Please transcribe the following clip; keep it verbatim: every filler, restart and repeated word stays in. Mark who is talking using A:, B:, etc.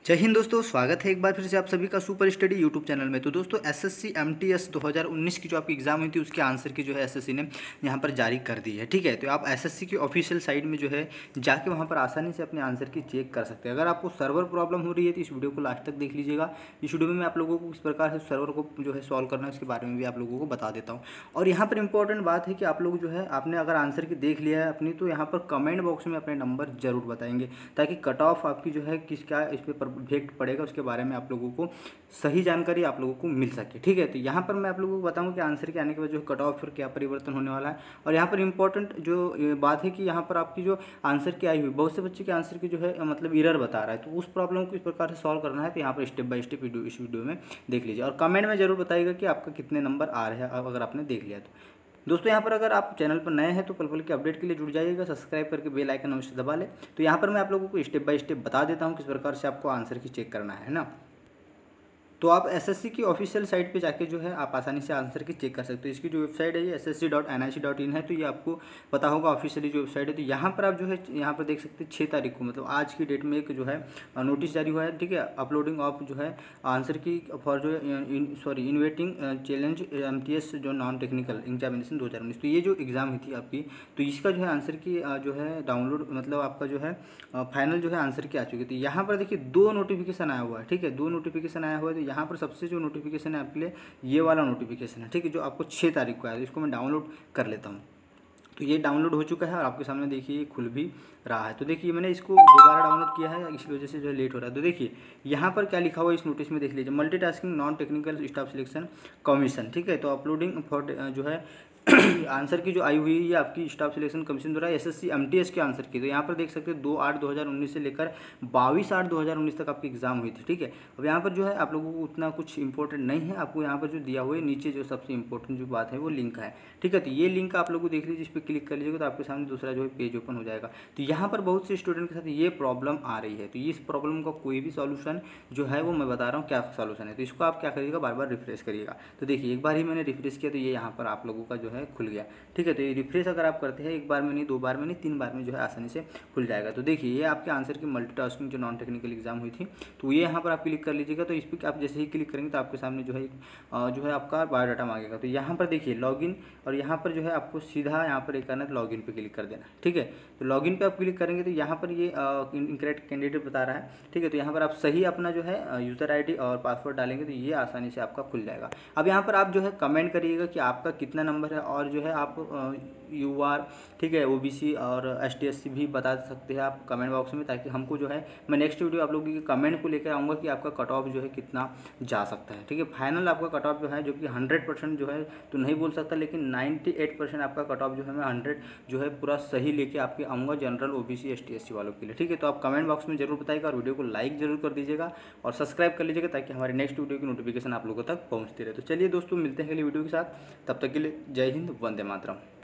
A: जय हिंद दोस्तों, स्वागत है एक बार फिर से आप सभी का सुपर स्टडी यूट्यूब चैनल में। तो दोस्तों एसएससी एमटीएस दो हज़ार उन्नीस की जो आपकी एग्जाम हुई थी उसके आंसर की जो है एसएससी ने यहाँ पर जारी कर दी है। ठीक है, तो आप एसएससी की ऑफिशियल साइट में जो है जाके वहाँ पर आसानी से अपने आंसर की चेक कर सकते हैं। अगर आपको सर्वर प्रॉब्लम हो रही है तो इस वीडियो को लास्ट तक देख लीजिएगा। इस वीडियो में मैं आप लोगों को किस प्रकार से सर्वर को जो है सॉल्व करना है उसके बारे में भी आप लोगों को बता देता हूँ। और यहाँ पर इंपॉर्टेंट बात है कि आप लोग जो है आपने अगर आंसर की देख लिया है अपनी, तो यहाँ पर कमेंट बॉक्स में अपने नंबर जरूर बताएंगे, ताकि कट ऑफ आपकी जो है किस क्या इस पर इफेक्ट पड़ेगा के बारे में आप लोगों को सही जानकारी आप लोगों को मिल सके। ठीक है, तो यहाँ पर मैं आप लोगों को बताऊँ कि आंसर के आने के बाद जो कट ऑफ फिर क्या परिवर्तन होने वाला है। और यहाँ पर इंपॉर्टेंट जो बात है कि यहाँ पर आपकी जो आंसर की आई हुई, बहुत से बच्चे के आंसर की जो है मतलब एरर बता रहा है, तो उस प्रॉब्लम को इस प्रकार से सॉल्व करना है। तो यहाँ पर स्टेप बाय स्टेप वीडियो इस वीडियो में देख लीजिए और कमेंट में जरूर बताइएगा कि आपका कितने नंबर आ रहे हैं अगर आपने देख लिया तो। दोस्तों यहाँ पर अगर आप चैनल पर नए हैं तो पल पल के अपडेट के लिए जुड़ जाइएगा, सब्सक्राइब करके बेल आइकन अवश्य दबा लें। तो यहाँ पर मैं आप लोगों को स्टेप बाय स्टेप बता देता हूँ किस प्रकार से आपको आंसर की चेक करना है ना। तो आप एसएससी की ऑफिशियल साइट पे जाके जो है आप आसानी से आंसर की चेक कर सकते हो। इसकी जो वेबसाइट है ये S S C dot N I C dot in है, तो ये आपको पता होगा ऑफिशियली जो वेबसाइट है। तो यहाँ पर आप जो है यहाँ पर देख सकते हैं छः तारीख को, मतलब आज की डेट में एक जो है नोटिस जारी हुआ है। ठीक है, अपलोडिंग ऑफ जो है आंसर की फॉर जो सॉरी इन्वेटिंग चैलेंज एम टी एस जो नॉन टेक्निकल एग्जामिनेशन दो हज़ार उन्नीस। तो ये जो एग्ज़ाम हुई थी आपकी, तो इसका जो है आंसर की जो है डाउनलोड मतलब आपका जो है फाइनल जो है आंसर की आ चुकी थी। यहाँ पर देखिए दो नोटिफिकेशन आया हुआ है। ठीक है, दो नोटिफिकेशन आया हुआ है। तो यहाँ पर सबसे जो नोटिफिकेशन है आपके लिए ये वाला नोटिफिकेशन है। ठीक है, जो आपको छः तारीख को आया, तो इसको मैं डाउनलोड कर लेता हूँ। तो ये डाउनलोड हो चुका है और आपके सामने देखिए ये खुल भी रहा है। तो देखिए मैंने इसको दोबारा डाउनलोड किया है, इस वजह से जो है लेट हो रहा है। तो देखिए यहाँ पर क्या लिखा हुआ है इस नोटिस में, देख लीजिए multitasking non technical staff selection commission. ठीक है, तो अपलोडिंग फॉर जो है आंसर की जो आई हुई है आपकी स्टाफ सिलेक्शन कमीशन द्वारा एसएससी एमटीएस के आंसर की। तो यहाँ पर देख सकते हैं दो आठ दो हज़ार उन्नीस से लेकर बाईस आठ दो हज़ार उन्नीस तक आपकी एग्जाम हुई थी। ठीक है, अब यहाँ पर जो है आप लोगों को उतना कुछ इंपॉर्टेंट नहीं है, आपको यहाँ पर जो दिया हुआ है नीचे जो सबसे इंपॉर्टेंट जो बात है वो लिंक है। ठीक है, तो ये लिंक आप लोगों को देख लीजिए, इस पर क्लिक कर लीजिएगा तो आपके सामने दूसरा जो है पेज ओपन हो जाएगा। तो यहाँ पर बहुत से स्टूडेंट के साथ ये प्रॉब्लम आ रही है, तो इस प्रॉब्लम का कोई भी सॉल्यूशन जो है वो मैं बता रहा हूँ क्या सॉल्यूशन है। तो इसको आप क्या करिएगा, बार बार रिफ्रेश करिएगा। तो देखिए एक बार ही मैंने रिफ्रेश किया तो ये यहाँ पर आप लोगों का जो है खुल गया। ठीक है, तो ये रिफ्रेश अगर आप करते हैं एक बार में नहीं, दो बार में नहीं, तीन बार में जो है आसानी से खुल जाएगा। तो देखिए ये आपके आंसर की मल्टीटास्किंग जो नॉन टेक्निकल एग्जाम हुई थी, तो ये यहाँ पर आप क्लिक कर लीजिएगा। तो इस पर आप जैसे ही क्लिक करेंगे तो आपके सामने जो है जो है आपका बायोडाटा मांगेगा। तो यहाँ पर देखिए लॉगिन, और यहाँ पर जो है आपको सीधा यहाँ पर एक करना है, लॉगिन पे क्लिक कर देना। ठीक है, तो लॉगिन पे आप क्लिक करेंगे तो यहाँ पर ये इनकरेक्ट कैंडिडेट बता रहा है। ठीक है, तो यहाँ पर आप सही अपना जो है यूज़र आईडी और पासवर्ड डालेंगे तो ये आसानी से आपका खुल जाएगा। अब यहाँ पर आप जो है कमेंट करिएगा कि आपका कितना नंबर है, और जो है आप यू आर, ठीक है, ओबीसी और एसटी एससी भी बता सकते हैं आप कमेंट बॉक्स में, ताकि हमको जो है मैं नेक्स्ट वीडियो आप लोगों के कमेंट को लेकर आऊँगा कि आपका कट ऑफ जो है कितना जा सकता है। ठीक है, फाइनल आपका कट ऑफ जो है जो कि हंड्रेड परसेंट जो है तो नहीं बोल सकता, लेकिन नाइन्टी एट परसेंट आपका कट ऑफ जो है मैं हंड्रेड जो है पूरा सही लेके आपके आऊँगा जनरल ओबीसी एसटी एससी वालों के लिए। ठीक है, तो आप कमेंट बॉक्स में जरूर बताइएगा और वीडियो को लाइक जरूर कर दीजिएगा और सब्सक्राइब कर लीजिएगा, ताकि हमारे नेक्स्ट वीडियो की नोटिफिकेशन आप लोगों तक पहुँचती रहे। तो चलिए दोस्तों मिलते हैं अगली वीडियो के साथ, तब तक के लिए जय हिंद, वंदे मातरम।